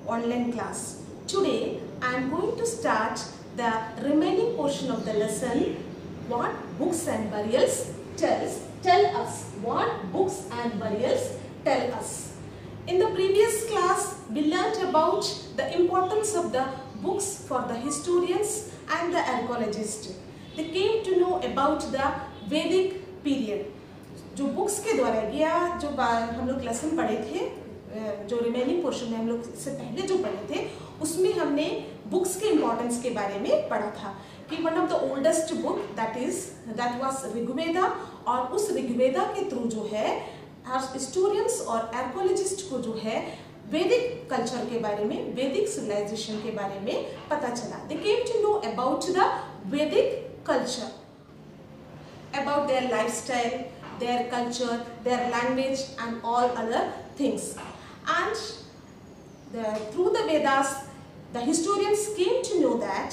online class. Today I am going to start the remaining portion of the lesson, what books and burials tell us. What books and burials tell us. In the previous class we learnt about the importance of the books for the historians and the archaeologists. They came to know about the Vedic period. जो books के द्वारा या जो हम लोग lesson पढ़े थे, जो रिमेनिंग पोर्शन में हम लोग इससे पहले जो पढ़े थे, उसमें हमने बुक्स के इम्पोर्टेंस के बारे में पढ़ा था कि one of the oldest book that was Rigveda, और उस ऋग्वेदा के थ्रू जो है हिस्टोरियंस और आर्कियोलॉजिस्ट को जो है वैदिक कल्चर के बारे में, वैदिक सिविलाइजेशन के बारे में पता चला. They came to know about the Vedic culture, about their lifestyle, their culture, their language and all other things. And through the Vedas, the historians came to know that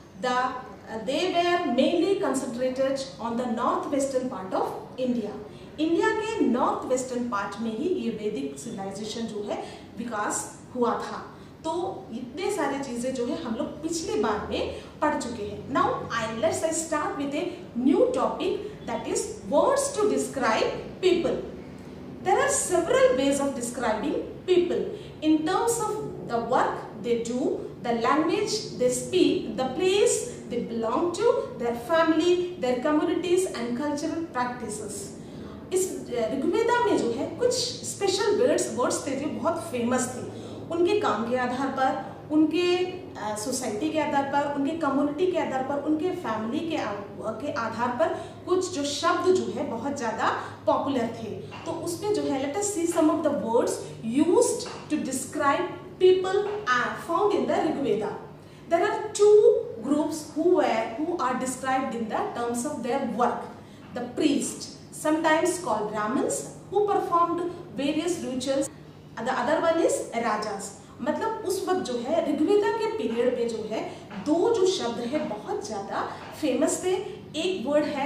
they were mainly concentrated on the northwestern part of India. India के north western part में ही ये वैदिक civilisation जो है विकास हुआ था. तो इतने सारे चीजें जो है हम लोग पिछले बार में पढ़ चुके हैं. Now let's start with a new topic, that is words to describe people. There are several ways of describing people in terms of the work they do, the language they speak, the place they belong to, their family, their communities and cultural practices. इस ऋग्वेदा में जो है कुछ special words थे जो बहुत famous थे. उनके काम के आधार पर, उनके सोसाइटी के आधार पर, उनके कम्युनिटी के आधार पर, उनके फैमिली के आधार पर कुछ जो शब्द जो है बहुत ज़्यादा पॉपुलर थे. तो उसमें जो है let us see some of the words used to describe people found in the Rigveda. There are two groups who are described in the terms of their work. The priest, sometimes called Brahmins, who performed various rituals. The other one is Rajas. मतलब उस वक्त जो है ऋग्वेदा के period में जो है दो जो शब्द है बहुत ज़्यादा फेमस थे. एक वर्ड है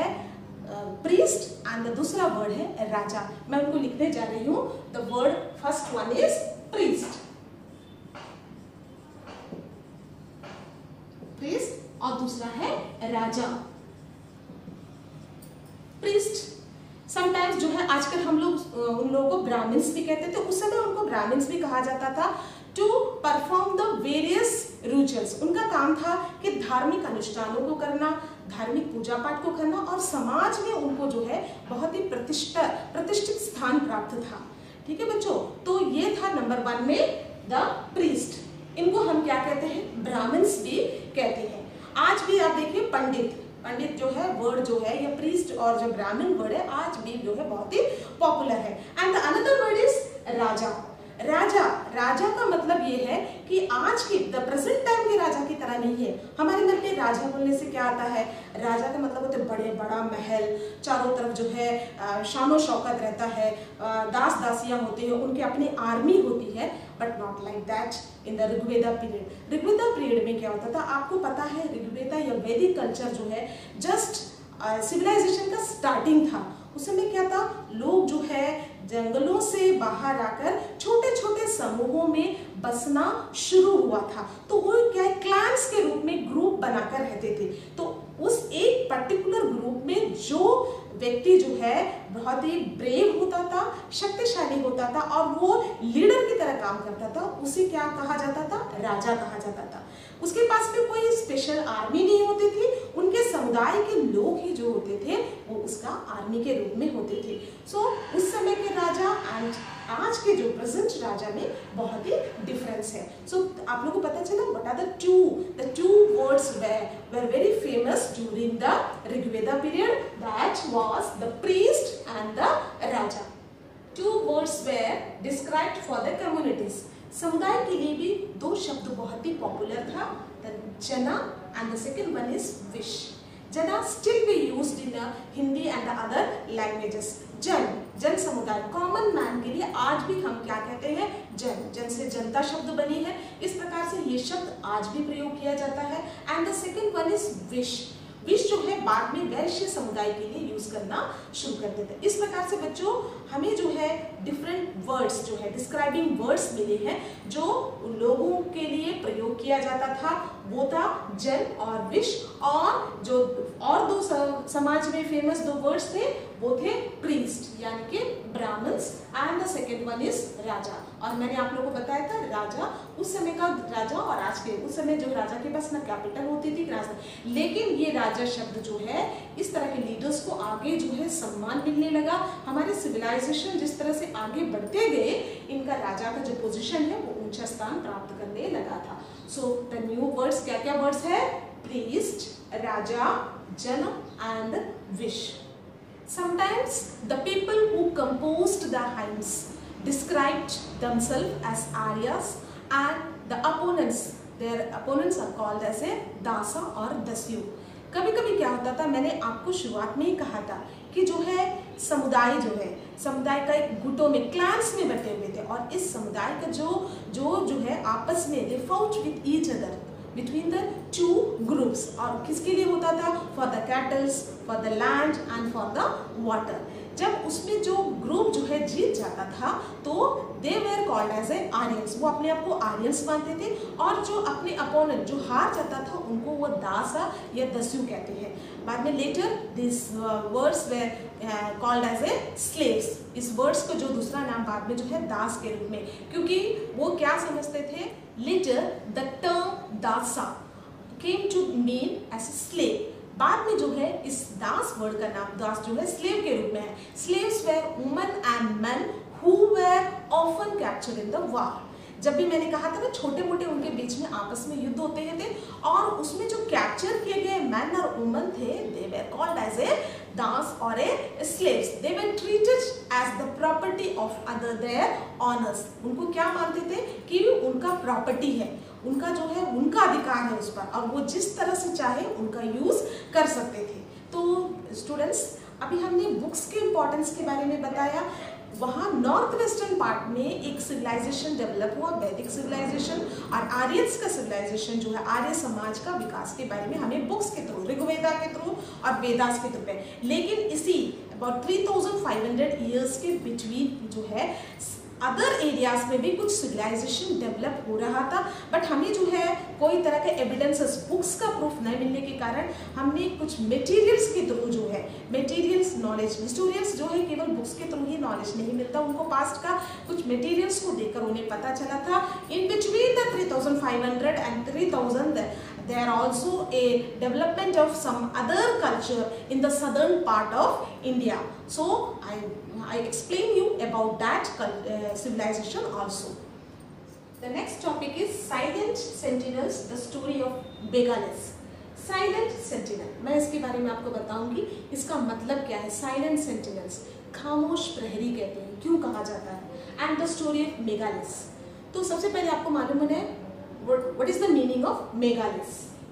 प्रीस्ट एंड दूसरा वर्ड है राजा. मैं उनको लिखने जा रही हूँ. The word first one is priest, priest, और दूसरा है राजा. प्रीस्ट समटाइम्स जो है आजकल हम लोग उन लोगों को ब्राह्मण्स भी कहते थे, उस समय उनको ब्राह्मण्स भी कहा जाता था. To perform the various rituals. उनका काम था कि धार्मिक अनुष्ठानों को करना, धार्मिक पूजा पाठ को करना, और समाज में उनको जो है बहुत ही प्रतिष्ठित स्थान प्राप्त था. ठीक है बच्चों, तो ये था नंबर 1 में द प्रीस्ट. इनको हम क्या कहते हैं, ब्राह्मण्स भी कहते हैं. आज भी आप देखिए पंडित जो है वर्ड जो है, ये प्रीस्ट और जो ब्राह्मण वर्ड है आज भी जो है बहुत ही पॉपुलर है. And the another word is raja. राजा का मतलब ये है कि आज की द प्रेजेंट टाइम के राजा की तरह नहीं है. हमारे मन में राजा बोलने से क्या आता है, राजा का मतलब होते बड़ा महल, चारों तरफ जो है शानो शौकत रहता है, दास दासियां होते हैं, उनकी अपनी आर्मी होती है. But not like that in the Rigveda period. Rigveda period में क्या होता था, आपको पता है ऋग्वेदा या वैदिक कल्चर जो है जस्ट सिविलाइजेशन का स्टार्टिंग था. उस समय क्या था, लोग जो है जंगलों से बाहर आकर छोटे छोटे समूहों में बसना शुरू हुआ था. तो वो क्या है, क्लैंस के रूप में ग्रुप बनाकर रहते थे. तो उस एक पर्टिकुलर ग्रुप में जो व्यक्ति जो है बहुत ही ब्रेव होता था, शक्तिशाली होता था, और वो लीडर की तरह काम करता था, उसे क्या कहा जाता था, राजा कहा जाता था. उसके पास में कोई स्पेशल आर्मी नहीं होती थी, उनके समुदाय के लोग ही जो होते थे वो उसका आर्मी के रूप में होते थे. सो उस समय के राजा एंड आज के जो प्रेजेंट राजा में बहुत ही डिफरेंस है. सो आप लोगों को पता चला what are the two words were very famous during the Rigveda period. That was the priest and the raja. Two words were described for the communities. समुदाय के लिए भी दो शब्द बहुत ही पॉपुलर था, the jana and the second one is wish. Jana still be used in Hindi and the other languages. जन समुदाय, कॉमन मैन के लिए आज भी हम क्या कहते हैं, जन से जनता शब्द बनी है. इस प्रकार से ये शब्द आज भी प्रयोग किया जाता है. And the second one is vish. विश जो है बाद में वैश्य समुदाय के लिए यूज करना शुरू कर देते हैं। इस प्रकार से बच्चों हमें जो है डिफरेंट वर्ड्स जो है डिस्क्राइबिंग वर्ड्स मिले हैं जो लोगों के लिए प्रयोग किया जाता था, वो था जन और विश। और जो और दो समाज में फेमस दो वर्ड्स थे वो थे प्रीस्ट यानी कि Brahmins and the second one is raja. और मैंने आप लोगों को बताया था राजा उस समय का राजा और आज के उस समय जो राजा के पास ना कैपिटल होती थी राजधानी, लेकिन ये राजा शब्द जो है इस तरह के लीडर्स को आगे जो है सम्मान मिलने लगा। हमारे सिविलाइजेशन जिस तरह से आगे बढ़ते गए इनका राजा का जो पोजीशन है वो ऊंचा स्थान प्राप्त करने लगा था। सो द न्यू वर्ड्स क्या क्या वर्ड्स है? Priest, raja, jana and vish. Sometimes the people who composed the hymns described themselves as Aryas and the opponents, their opponents are called as a Dasa or Dasyu। कभी कभी क्या होता था, मैंने आपको शुरुआत में ही कहा था कि जो है समुदाय का एक गुटों में क्लान्स में बटे हुए थे और इस समुदाय का जो है आपस में they fought with each other between the two groups। और किसके लिए होता था? for the cattle, for the land and for the water। जब उसमें जो ग्रुप जो है जीत जाता था तो they were called as a Aryans, वो अपने आप को आर्यंस मानते थे। और जो अपने अपोनेंट जो हार जाता था उनको वो दासा या दस्यु कहते हैं। बाद में later this words were called as a slaves. इस वर्ड्स को जो दूसरा नाम बाद में जो है दास के रूप में, क्योंकि वो क्या समझते थे, later the term dasa came to mean as a slave। बाद में जो है इस दास वर्ड का नाम दास जो है स्लेव के रूप में है। Slaves were women and men who were often captured in the war. जब भी मैंने कहा था ना छोटे मोटे उनके बीच में आपस में युद्ध होते थे और उसमें जो कैप्चर किए गए मैन और वुमेन थे they were called as a das और a slaves. They were treated as the property of other their owners. उनको क्या मानते थे कि उनका प्रॉपर्टी है, उनका जो है उनका अधिकार है उस पर और वो जिस तरह से चाहे उनका यूज कर सकते थे। तो स्टूडेंट्स अभी हमने बुक्स के इम्पोर्टेंस के बारे में बताया। वहाँ नॉर्थ वेस्टर्न पार्ट में एक सिविलाइजेशन डेवलप हुआ, वैदिक सिविलाइजेशन, और आर्यंस का सिविलाइजेशन जो है आर्य समाज का विकास के बारे में हमें बुक्स के थ्रू, ऋग्वेदा के थ्रू और वेदास के थ्रू पे। लेकिन इसी अबाउट 3500 ईयर्स के बिटवीन जो है अदर एरियाज में भी कुछ सिविलाइजेशन डेवलप हो रहा था, बट हमें जो है कोई तरह के एविडेंसेस बुक्स का प्रूफ नहीं मिलने के कारण हमने कुछ मटेरियल्स के थ्रू जो है मटेरियल्स नॉलेज, हिस्टोरियंस जो है केवल बुक्स के थ्रू ही नॉलेज नहीं मिलता, उनको पास्ट का कुछ मटेरियल्स को देखकर उन्हें पता चला था। In between the 3500 and 3000 there also a development of some other culture in the southern part of India. So I explain you about that civilization also. The next topic is Silent Sentinels, the story of Megalith. Silent Sentinel, मैं इसके बारे में आपको बताऊंगी इसका मतलब क्या है। Silent Sentinels, खामोश प्रहरी कहते हैं, क्यों कहा जाता है, and the story of Megalith। तो सबसे पहले आपको मालूम है what is the meaning of Megalith?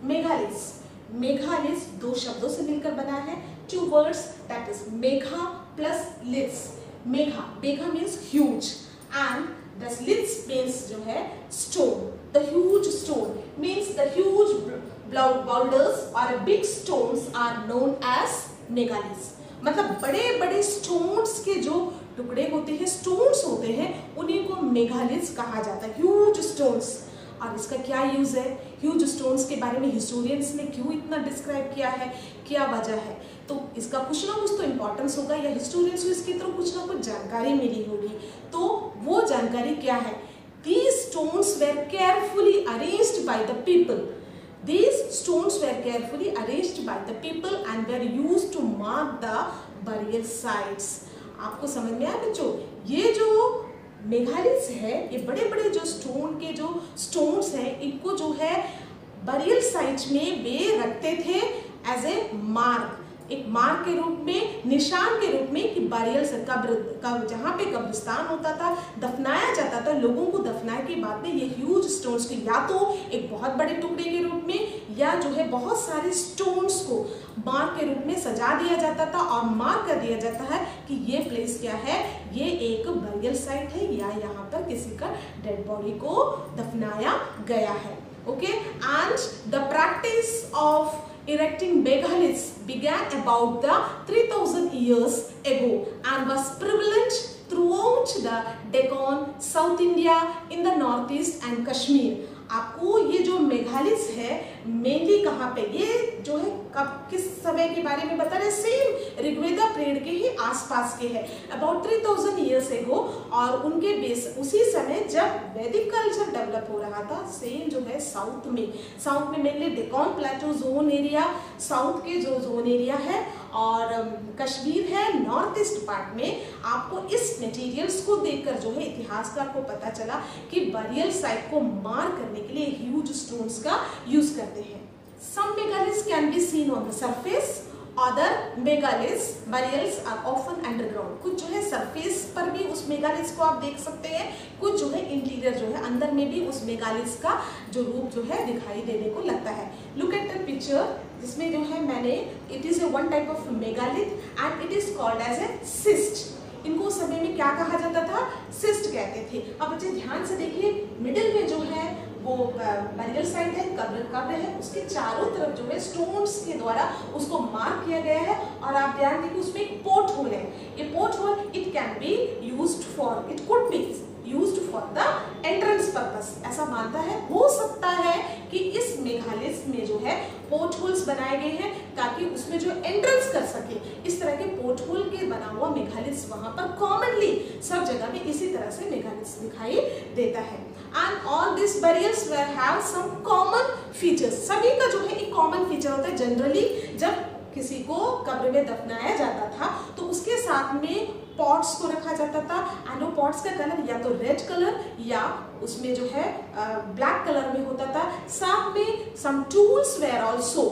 Megalith दो शब्दों से मिलकर बना है, two words, that is Megha plus Lith। Megha means huge and the Lith means जो है stone। The huge stone means the huge boulders or big stones are known as Megaliths। मतलब बड़े बड़े स्टोन्स के जो टुकड़े होते हैं, स्टोन्स होते हैं, उन्हीं को मेगालिथ्स कहा जाता है, ह्यूज स्टोन्स। और इसका क्या यूज है, ह्यूज स्टोन्स के बारे में हिस्टोरियंस ने क्यों इतना डिस्क्राइब किया है, क्या वजह है, तो इसका कुछ ना कुछ तो इम्पोर्टेंस होगा या हिस्टोरियंस को इसके थ्रू कुछ ना कुछ जानकारी मिली होगी। तो वो जानकारी क्या है, these stones were carefully arranged by the people। These stones were carefully arranged by the people and were used to mark the burial sites। आपको समझ में आया बच्चों, ये जो मेगालिथ्स है, ये बड़े बड़े जो स्टोन के जो स्टोन्स हैं, इनको जो है बरियल साइट में वे रखते थे एज ए मार्क, एक मार्क के रूप में, निशान के रूप में कि बरियल कब्र जहाँ पे कब्रिस्तान होता था, दफनाया जाता था लोगों को, दफनाए के बाद में ये ह्यूज स्टोन्स को या तो एक बहुत बड़े टुकड़े के रूप में या जो है बहुत सारे स्टोन्स को मार्क के रूप में सजा दिया जाता था और मार्क कर दिया जाता है कि ये प्लेस क्या है, ये एक बरियल साइट है या यहाँ पर किसी का डेड बॉडी को दफनाया गया है। Okay, and the practice of erecting megaliths began about the 3000 years ago and was prevalent throughout the Deccan, South India, in the Northeast and Kashmir. आपको ये जो मेगालिथ्स है मेनली कहाँ पे, ये जो है कब किस समय के बारे में बता रहे, सेम ऋग्वेदा पीरियड के ही आसपास के है, अबाउट 3000 ईयर्स एगो। और उनके बेस उसी समय जब वैदिक कल्चर डेवलप हो रहा था, सेम जो है साउथ में mainly Deccan plateau zone area, south के जो जोन एरिया है, और कश्मीर है नॉर्थ ईस्ट पार्ट में। आपको इस मटेरियल्स को देखकर जो है इतिहासकार को पता चला कि बरियल साइट को मार्क करने के लिए ह्यूज स्टोन्स का यूज करते हैं। Some megaliths can be seen on the surface, other megaliths burials are often underground. कुछ जो है सरफेस पर भी उस मेगालिथ्स को आप देख सकते हैं, कुछ जो है इंटीरियर जो है अंदर में भी उस मेगालिथ्स का जो रूप जो है दिखाई देने को लगता है। लुक एट द पिक्चर, जिसमें जो है मैंने, it is a one type of megalith and it is called as a cist. इनको उस समय में क्या कहा जाता था, सिस्ट कहते थे। अब बच्चे ध्यान से देखिए, मिडिल में जो है वो बरियल साइट है, कब्र है, उसके चारों तरफ जो है स्टोन्स के द्वारा उसको मार्क किया गया है। और आप ध्यान देखिए उसमें एक पोर्ट होल है। ये port hole it can be used for, it could be used for the entrance purpose. ऐसा मानता है, हो सकता है कि इस मेगालिथ्स में जो है पोर्ट होल्स बनाए गए हैं ताकि उसमें जो एंट्रेंस कर सके। इस तरह के पोर्ट होल के बना हुआ मेगालिथ्स वहां पर कॉमनली सब जगह में इसी तरह से मेगालिथ्स दिखाई देता है। And all this burials have some common features. सभी का जो है एक कॉमन फीचर होता है। जनरली जब किसी को कब्र में दफनाया जाता था तो उसके साथ में पॉट्स को रखा जाता था, एंड वो पॉट्स का कलर या तो रेड कलर या उसमें जो है ब्लैक कलर में होता था। साथ में some tools were also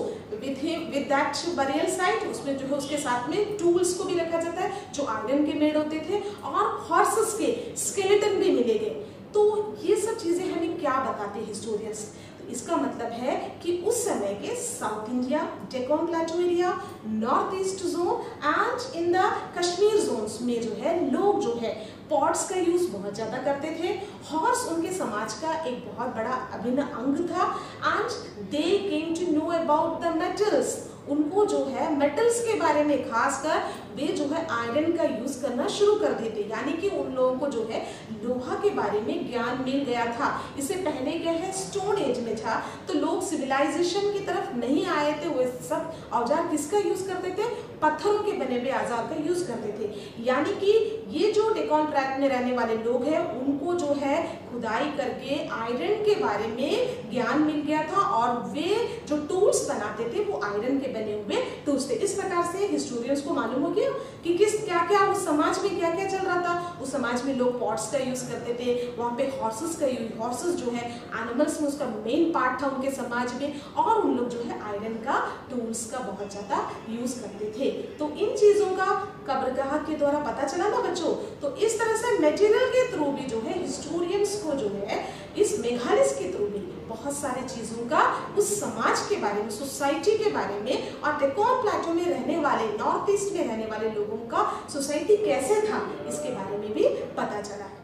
with that burial site. उसमें जो है उसके साथ में टूल्स को भी रखा जाता है जो आयरन के मेड होते थे, और हॉर्सेस के स्केलेटन भी मिले गए। तो ये सब चीजें हमें क्या बताते हैं हिस्टोरियंस, इसका मतलब है कि उस समय के south India, Deccan plateau area, north east zone and in the Kashmir zones में जो है लोग जो है पॉट्स का यूज बहुत ज्यादा करते थे। हॉर्स उनके समाज का एक बहुत बड़ा अभिन्न अंग था। And they came to know about the metals. उनको जो है मेटल्स के बारे में खासकर वे जो है आयरन का यूज करना शुरू कर देते, यानी कि उन लोगों को जो है लोहा के बारे में ज्ञान मिल गया था। इससे पहले क्या है, स्टोन एज में था, तो लोग सिविलाइजेशन की तरफ नहीं आए थे। वो सब औजार किसका यूज करते थे, पत्थरों के बने हुए औजार का यूज करते थे। यानी कि ये जो डेक्कन ट्रैक्ट में रहने वाले लोग हैं उनको जो है खुदाई करके आयरन के बारे में ज्ञान मिल गया था, और वे जो टूल्स बनाते थे वो आयरन के बने हुए टूल्स थे। इस प्रकार से हिस्टोरियंस को मालूम हो गया कि किस क्या क्या उस समाज में क्या क्या चल रहा था। उस समाज में लोग पॉट्स का यूज करते थे, वहाँ पे हॉर्सेस का यूज, हॉर्सेस जो है एनिमल्स में उसका मेन पार्ट था उनके समाज में, और उन लोग जो है आयरन का टूल्स का बहुत ज्यादा यूज करते थे। तो इन चीजों का कब्रगाह के द्वारा पता चला ना बच्चों। तो इस तरह से मटेरियल के थ्रू भी जो है हिस्टोरियंस को जो है इस मेगालिथ्स के थ्रू भी बहुत सारी चीजों का उस समाज के बारे में, सोसाइटी के बारे में, और डेक्कन प्लेटो में रहने वाले, नॉर्थ ईस्ट में रहने वाले लोगों का सोसाइटी कैसे था इसके बारे में भी पता चला है।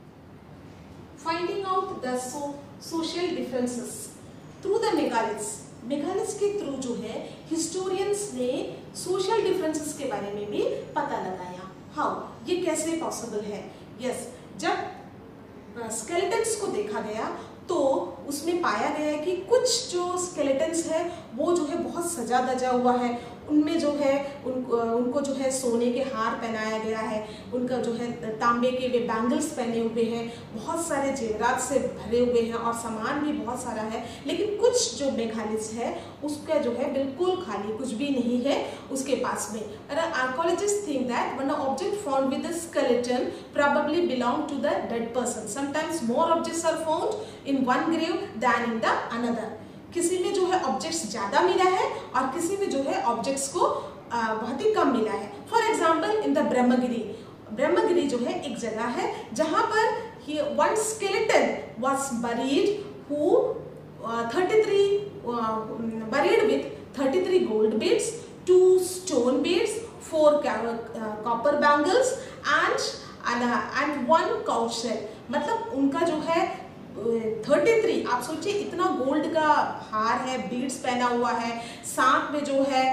Finding out the social differences through the megaliths. Megaliths के थ्रू जो है हिस्टोरियंस ने सोशल डिफरेंसेस के बारे में भी पता लगाया। हाउ, ये कैसे पॉसिबल है? यस, जब स्केलेटन्स को देखा गया तो उसमें पाया गया है कि कुछ जो स्केलेटन्स है वो जो है बहुत सजा धजा हुआ है। उनमें जो है उनको जो है सोने के हार पहनाया गया है, उनका जो है तांबे के वे बैंगल्स पहने हुए हैं, बहुत सारे जेवरात से भरे हुए हैं, और सामान भी बहुत सारा है। लेकिन कुछ जो मेगालिथ्स है उसका जो है बिल्कुल खाली, कुछ भी नहीं है उसके पास में। Archaeologists think that one object found with the skeleton probably belong to the dead person. Sometimes more objects are found in one grave than in the another. किसी में जो है ऑब्जेक्ट्स ज्यादा मिला है और किसी में जो है ऑब्जेक्ट्स को बहुत ही कम मिला है। For example in the Brahmagiri जो है एक जगह है जहां पर one skeleton was buried who 33 buried with 33 gold beads, 2 stone beads, 4 copper bangles and 1 cow shell। मतलब उनका जो है 33, आप सोचिए इतना गोल्ड का हार है, बीड्स पहना हुआ है, साथ में जो है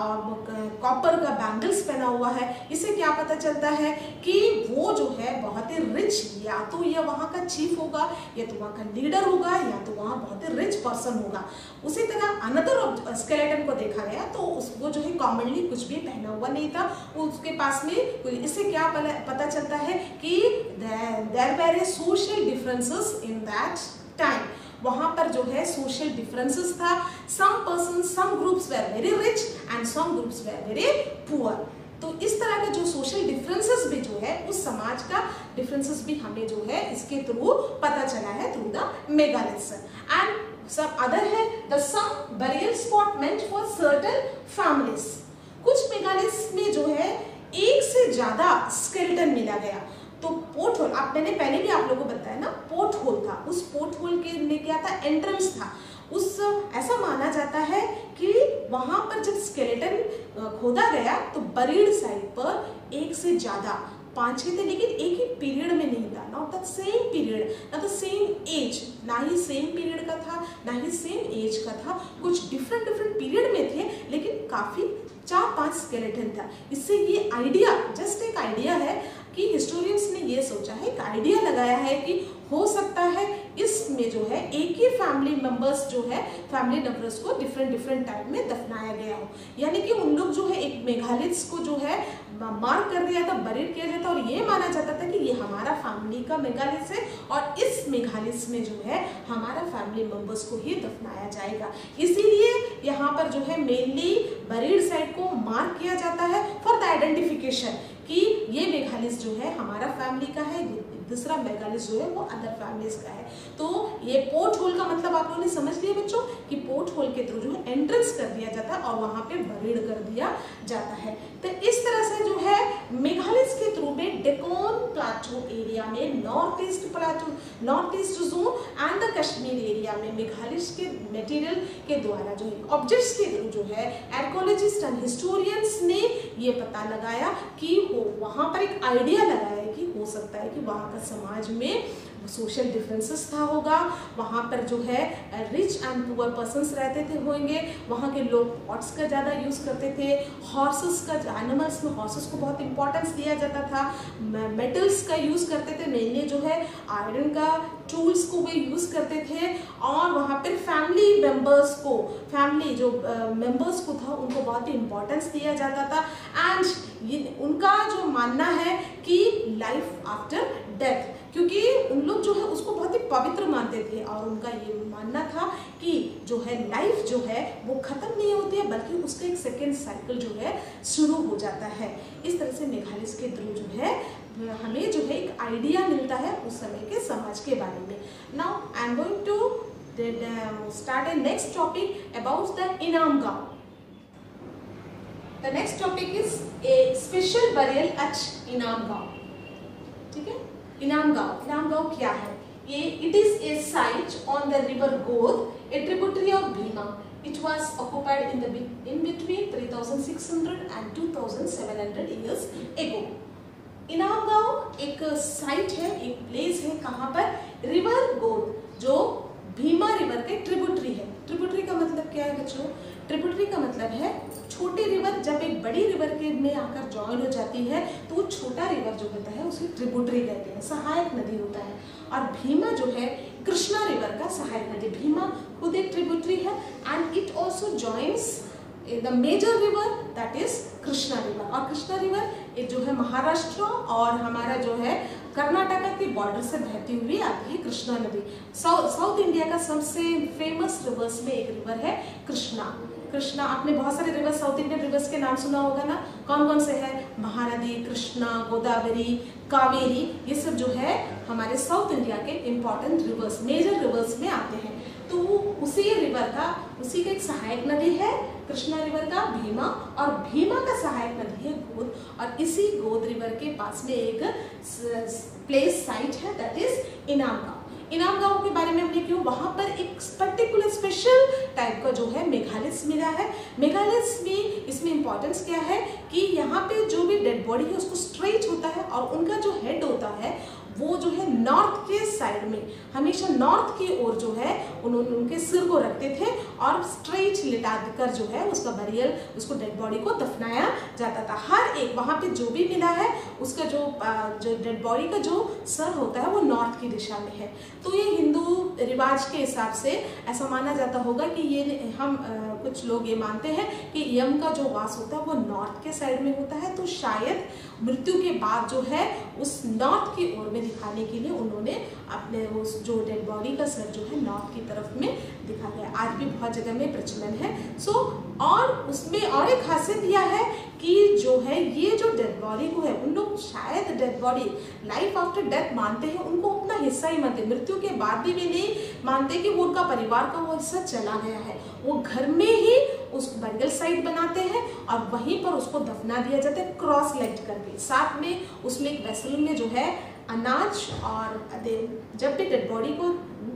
कॉपर का बैंगल्स पहना हुआ है। इससे क्या पता चलता है कि वो जो है बहुत ही रिच, या तो ये वहाँ का चीफ होगा, या तो वहाँ का लीडर होगा, या तो वहाँ बहुत ही रिच पर्सन होगा। उसी तरह अनदर स्केलेटन को देखा गया तो उसको जो है कॉमनली कुछ भी पहना हुआ नहीं था, उसके पास में। इससे क्या पता चलता है कि there were social differences in that time. वहां पर जो है सोशल डिफरेंसेस था। Some person, some groups were very rich and some groups were very poor. तो इस तरह के जो सोशल डिफरेंसेस भी जो है, उस समाज का डिफरेंसेस भी हमें जो है इसके थ्रू पता चला है, through the megaliths. And some other है the some burial spot meant for certain families। कुछ मेगालिथ्स में जो है एक से ज्यादा स्केलेटन मिला गया। तो पोर्ट होल, आप मैंने पहले भी आप लोगों को बताया ना, पोर्ट होल था। उस पोर्ट होल के में क्या था, एंट्रेंस था। उस ऐसा माना जाता है कि वहां पर जब स्केलेटन खोदा गया तो बरीड साइड पर एक से ज्यादा 5-6 थे, लेकिन एक ही पीरियड में नहीं था, नॉट द सेम पीरियड, ना द सेम एज, ना ही सेम पीरियड का था, ना ही सेम एज का था, कुछ डिफरेंट पीरियड में थे, लेकिन काफी 4-5 स्केलेटन था। इससे ये आइडिया, जस्ट एक आइडिया है कि हिस्टोरियंस ने ये सोचा है, एक आइडिया लगाया है कि हो सकता है इसमें जो है एक ही फैमिली मेंबर्स जो है, फैमिली मेंबर्स को डिफरेंट टाइम में दफनाया गया हो। यानी कि उन लोग जो है एक मेगालिथ्स को जो है मार्क कर दिया था, बरीड किया जाता, और ये माना जाता था कि ये हमारा फैमिली का मेगालिथ्स है और इस मेगालिथ्स में जो है हमारा फैमिली मेंबर्स को ही दफनाया जाएगा। इसीलिए यहाँ पर जो है मेनली बरीड साइड को मार्क किया जाता है फॉर द आइडेंटिफिकेशन कि ये मेगालिथ्स जो है हमारा फैमिली का है, दूसरा मेगालिथ्स जो है वो अदर फैमिलीज का है। तो ये पोर्ट होल का मतलब आप लोगों ने समझ लिया बच्चों कि पोर्ट होल के थ्रू जो है एंट्रेंस कर दिया जाता है और वहां पे बरीड कर दिया जाता है। तो इस तरह से जो है मेघालय के थ्रू में डेकोन प्लाटू एरिया में, north east plateau, north east zone and the Kashmir area में मेघालय के मटेरियल के द्वारा जो है ऑब्जेक्ट्स के थ्रू जो है आर्कियोलॉजिस्ट एंड हिस्टोरियंस ने ये पता लगाया कि वहां पर एक आइडिया लगाया कि हो सकता है कि वहां का समाज में सोशल डिफरेंसेस था होगा, वहाँ पर जो है रिच एंड पुअर पर्सन्स रहते थे होंगे, वहाँ के लोग पॉट्स का ज़्यादा यूज़ करते थे, हॉर्सेस का, एनिमल्स में हॉर्सेस को बहुत इंपॉर्टेंस दिया जाता था, मेटल्स का यूज़ करते थे, मेनली जो है आयरन का टूल्स को वे यूज़ करते थे, और वहाँ पर फैमिली मेम्बर्स को, फैमिली जो मेम्बर्स को था उनको बहुत ही इंपॉर्टेंस दिया जाता था। एंड ये उनका जो मानना है कि लाइफ आफ्टर डेथ, क्योंकि उन लोग जो है उसको बहुत ही पवित्र मानते थे और उनका ये मानना था कि जो है लाइफ जो है वो खत्म नहीं होती है बल्कि उसका एक सेकेंड साइकिल जो है शुरू हो जाता है। इस तरह से मेघालय के थ्रू जो है हमें जो है एक आइडिया मिलता है उस समय के समाज के बारे में। Now I am going to start a next topic about the Inamgaon. The next topic is a special burial at Inamgaon. ठीक है, इनाम गांव क्या है? ये it is a site on the river Ghod, a tributary of Bhima. It was occupied in between 3600 and 2700 years ago. इनाम गांव एक site है, एक प्लेस है, कहाँ पर? रिवर गोद, जो भीमा रिवर के ट्रिब्यूटरी है। ट्रिब्यूटरी का मतलब क्या है बच्चों? ट्रिब्यूटरी का मतलब है छोटी रिवर जब एक बड़ी रिवर के में आकर ज्वाइन हो जाती है तो वो छोटा रिवर जो होता है उसे ट्रिब्यूटरी कहते हैं, सहायक नदी होता है। और भीमा जो है कृष्णा रिवर का सहायक नदी। भीमा खुद एक ट्रिब्यूटरी है and it also joins the major river that is Krishna river. और कृष्णा रिवर जो है महाराष्ट्र और हमारा जो है कर्नाटका के बॉर्डर से बहती हुई आती है कृष्णा नदी। साउथ इंडिया का सबसे फेमस रिवर्स में एक रिवर है कृष्णा। आपने बहुत सारे रिवर, साउथ इंडियन रिवर्स के नाम सुना होगा ना, कौन कौन से है? महानदी, कृष्णा, गोदावरी, कावेरी, ये सब जो है हमारे साउथ इंडिया के इम्पोर्टेंट रिवर्स, मेजर रिवर्स में आते हैं। तो उसी रिवर का, उसी का एक सहायक नदी है कृष्णा रिवर का भीमा, और भीमा का सहायक नदी है गोद। और इसी गोद रिवर के पास में एक प्लेस साइट है दैट इज इनाम गांव। इनाम गांव के बारे में हमने क्यों, वहां पर एक पर्टिकुलर स्पेशल टाइप का जो है मेघालिथ्स मिला है। मेघालिथ्स में इसमें इंपॉर्टेंस क्या है कि यहाँ पे जो भी डेड बॉडी है उसको स्ट्रेट होता है और उनका जो हेड होता है वो जो है नॉर्थ के साइड में, हमेशा नॉर्थ की ओर जो है उन्होंने उनके सिर को रखते थे और स्ट्रेट लिटा कर जो है उसका बरियल, उसको डेड बॉडी को दफनाया जाता था। हर एक वहाँ पे जो भी मिला है उसका जो डेड बॉडी का जो सर होता है वो नॉर्थ की दिशा में है। तो ये हिंदू रिवाज के हिसाब से ऐसा माना जाता होगा कि ये हम कुछ लोग ये मानते हैं कि यम का जो वास होता है वो नॉर्थ के साइड में होता है, तो शायद मृत्यु के बाद जो है उस नॉर्थ की ओर में दिखाने के लिए उन्होंने अपने उस जो डेड बॉडी का सर जो है नॉर्थ की तरफ में दिखा गया। आज भी बहुत जगह में प्रचलन है। और उसमें और एक खासियत यह है कि जो है ये जो डेड बॉडी को है, उन लोग शायद dead body life after death मानते हैं, उनको अपना हिस्सा ही मानते, मृत्यु के बाद भी नहीं मानते कि वो उनका परिवार का वो हिस्सा चला गया है। वो घर में ही उस बरियल साइट बनाते हैं और वहीं पर उसको दफना दिया जाता है क्रॉस लेग्ड करके। साथ में उसमें एक वेसल में जो है अनाज, और जब भी डेड बॉडी को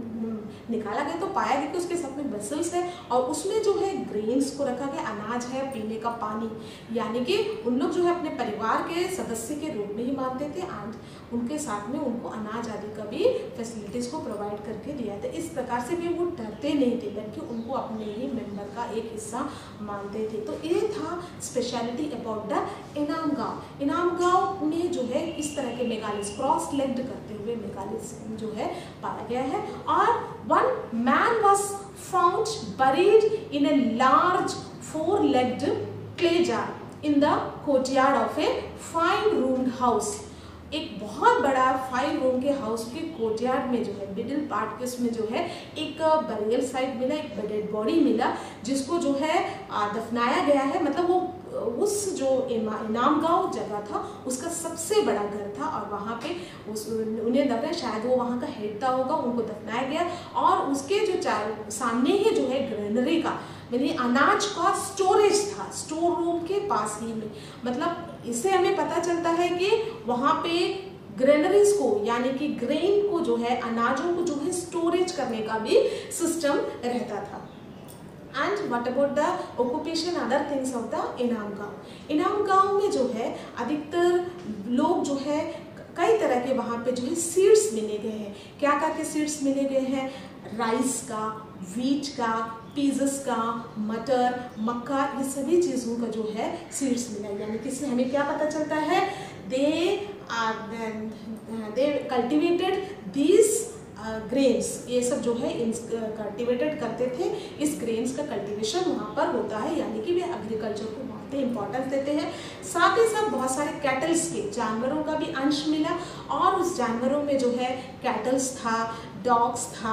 निकाला गया तो पाया गया कि उसके साथ में वेसल्स है और उसमें जो है ग्रेन्स को रखा गया, अनाज है, पीने का पानी, यानी कि उन लोग जो है अपने परिवार के सदस्य के रूप में ही मानते थे एंड उनके साथ में उनको अनाज आदि का भी फैसिलिटीज को प्रोवाइड करके दिया था। इस प्रकार से भी वो डरते नहीं थे बल्कि उनको अपने ही मेंबर का एक हिस्सा मानते थे। तो ये था speciality about the Inamgaon. इनाम गांव में जो है इस तरह के मेगालिस क्रॉस लेग्ड करते हुए मेगालिस जो है पाया गया है। और one man was found buried in a large four-legged clay jar in the courtyard of a 5-roomed house। एक बहुत बड़ा 5 रूम के हाउस के कोर्टयार्ड में जो है मिडिल पार्ट के उसमें जो है एक बरियल साइट मिला, एक डेड बॉडी मिला जिसको जो है दफनाया गया है। मतलब वो उस जो इनाम गांव जगह था उसका सबसे बड़ा घर था और वहाँ पे उन्हें लग रहा है शायद वो वहाँ का हेड था होगा, उनको दफनाया गया। और उसके जो सामने ही जो है ग्रेनरी का यानी अनाज का स्टोरेज था, स्टोर रूम के पास ही में। मतलब इससे हमें पता चलता है कि वहाँ पे ग्रेनरीज को यानी कि ग्रेन को जो है अनाजों को जो है स्टोरेज करने का भी सिस्टम रहता था। And what about the occupation other things of the Inamgaon. इनाम गांव में जो है अधिकतर लोग जो है कई तरह के वहाँ पे जो है सीड्स मिले गए हैं। क्या क्या के सीड्स मिले गए हैं? राइस का, व्हीट का, पीजेस का, मटर, मक्का, ये सभी चीज़ों का जो है सीड्स मिला। यानी कि इससे हमें क्या पता चलता है? दे कल्टिवेटेड दीज ग्रेन्स, ये सब जो है कल्टिवेटेड करते थे। इस ग्रेन्स का कल्टिवेशन वहाँ पर होता है, यानी कि वे एग्रीकल्चर को बहुत ही इंपॉर्टेंस देते हैं। साथ ही साथ बहुत सारे कैटल्स के जानवरों का भी अंश मिला और उस जानवरों में जो है कैटल्स था, डॉग्स था,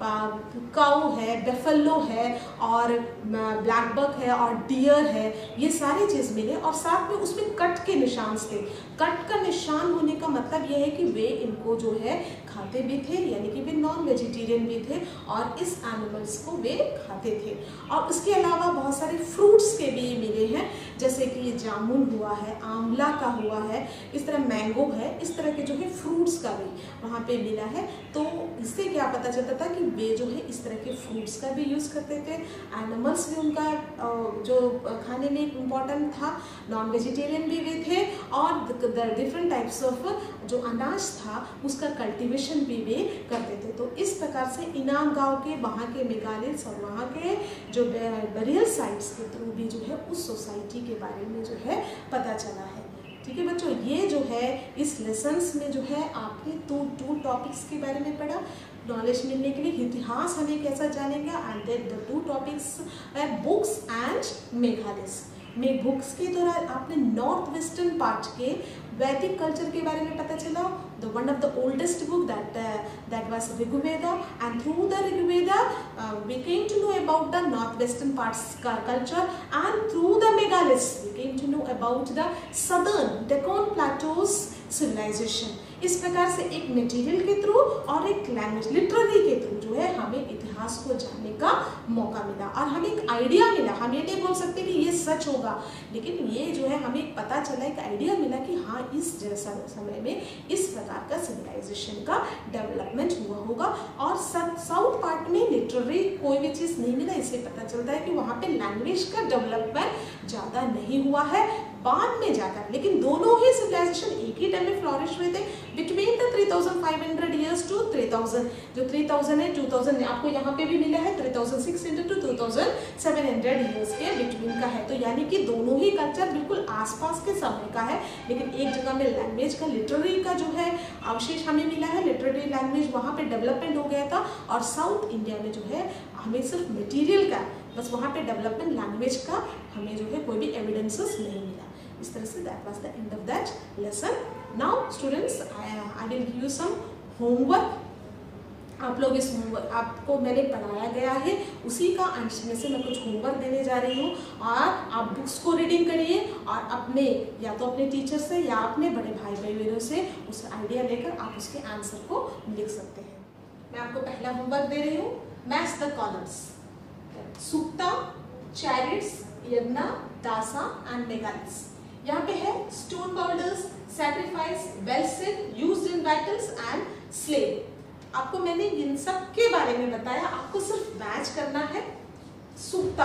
काऊ है, बेफेलो है और ब्लैक बक है और डियर है, ये सारी चीज़ मिले। और साथ में उसमें कट के निशान थे। कट का निशान होने का मतलब ये है कि वे इनको जो है खाते भी थे, यानी कि वे नॉन वेजिटेरियन भी थे और इस एनिमल्स को वे खाते थे। और उसके अलावा बहुत सारे फ्रूट्स के भी मिले हैं, जैसे कि जामुन हुआ है, आंवला का हुआ है, इस तरह मैंगो है, इस तरह के जो है फ्रूट्स का भी वहाँ पे मिला है। तो इससे क्या पता चलता था कि वे जो है इस तरह के फ्रूट्स का भी यूज़ करते थे। एनिमल्स भी उनका जो खाने में इम्पॉर्टेंट था, नॉन वेजिटेरियन भी वे थे और डिफरेंट टाइप्स ऑफ जो अनाज था उसका कल्टीवेशन भी वे करते थे। तो इस प्रकार से इनाम गांव के वहाँ के मेगालिथ्स और वहाँ के जो बरियल साइट्स के थ्रू भी जो है उस सोसाइटी के बारे में जो है पता चला है। ठीक है बच्चों, ये जो है इस लेसन्स में जो है आपने टू टॉपिक्स के बारे में पढ़ा। नॉलेज मिलने के लिए इतिहास हमें कैसा जानेंगे एंड देन द 2 टॉपिक्स है बुक्स एंड मेघालिस। में बुक्स के दौरान आपने नॉर्थ वेस्टर्न पार्ट के वैदिक कल्चर के बारे में पता चला। The one of the oldest book that was Rigveda, and through the Rigveda we came to know about the northwestern parts culture, and through the megaliths we came to know about the southern Deccan Plateaus civilization। इस प्रकार से एक material के through और एक language literary के through जो है हमें इतिहास को जानने का मौका मिला और हमें एक आइडिया मिला। हम ये नहीं बोल सकते कि ये सच होगा, लेकिन ये जो है हमें पता चला, एक आइडिया मिला कि हाँ इस समय में इस प्रकार का सिविलाइजेशन का डेवलपमेंट हुआ होगा। और साउथ पार्ट में लिटरेरी कोई भी चीज़ नहीं मिला। इससे पता चलता है कि वहाँ पे लैंग्वेज का डेवलपमेंट ज़्यादा नहीं हुआ है। बाद में जाकर, लेकिन दोनों ही सिविलाइजेशन एक ही टाइम में फ्लॉरिश हुए थे बिटवीन द 3500 ईयर्स टू 3000। जो 3000 है 2000 आपको यहाँ पे भी मिला है 3600 टू 2700 ईयर्स के बिटवीन का है। तो यानी कि दोनों ही कल्चर बिल्कुल आसपास के समय का है, लेकिन एक जगह में लैंग्वेज का लिटरेरी का जो है अवशेष हमें मिला है, लिटरेरी लैंग्वेज वहाँ पे डेवलपमेंट हो गया था, और साउथ इंडिया में जो है हमें सिर्फ मटेरियल का, बस वहाँ पे डेवलपमेंट लैंग्वेज का हमें जो है कोई भी एविडेंसेस नहीं मिला। इस तरह से that was the end of that lesson. Now students I will give you some homework. आप लोग इस होमवर्क, आपको मैंने पढ़ाया गया है उसी का अंश में से मैं कुछ होमवर्क देने जा रही हूँ, और आप बुक्स को रीडिंग करिए और अपने या तो अपने टीचर से या अपने बड़े भाई बहनों से उस आइडिया लेकर आप उसके आंसर को लिख सकते हैं। मैं आपको पहला होमवर्क दे रही हूँ, match the columns. Sukta, chariots, yajna, dasa and megaliths. यहाँ पे है stone boulders, sacrifice, well said, used in battles and slave. आपको मैंने इन सब के बारे में बताया, आपको सिर्फ मैच करना है। सुक्ता,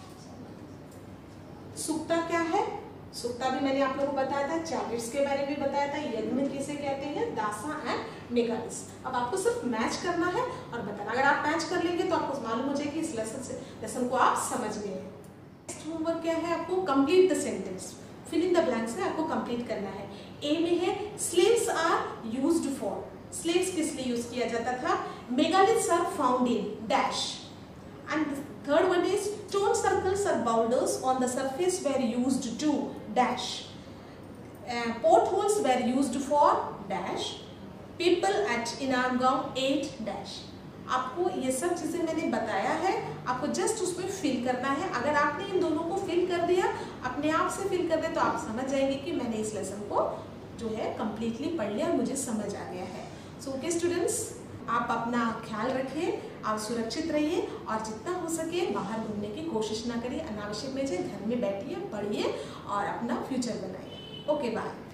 सुक्ता क्या है? सुक्ता भी मैंने आप लोगों को बताया था, चैरिट्स के बारे में बताया था, यज्ञ किसे कहते हैं, दासा एंड मेगालिथ्स। अब आपको सिर्फ मैच करना है और बताना। अगर आप मैच कर लेंगे तो आपको मालूम हो जाएगी इस लेसन को आप समझ गए हैं। नेक्स्ट होमवर्क क्या है? आपको complete the sentence, fill in the blanks है आपको कंप्लीट करना है। ए में है slaves are used for, slaves किस लिए यूज किया जाता था? Megaliths are found in dash. And third one is stone circles or boulders on the surface were used to dash. Portholes were used for dash. People at Inargaon ate dash. आपको ये सब चीजें मैंने बताया है, आपको जस्ट उसमें fill करना है। अगर आपने इन दोनों को फिल कर दिया, अपने आप से फिल कर दिया, तो आप समझ जाएंगे कि मैंने इस लेसन को जो है कंप्लीटली पढ़ लिया, मुझे समझ आ गया है। सो ओके स्टूडेंट्स, आप अपना ख्याल रखिए, आप सुरक्षित रहिए, और जितना हो सके बाहर घूमने की कोशिश ना करिए, अनावश्यक में घर में बैठिए, पढ़िए और अपना फ्यूचर बनाइए। Okay bye.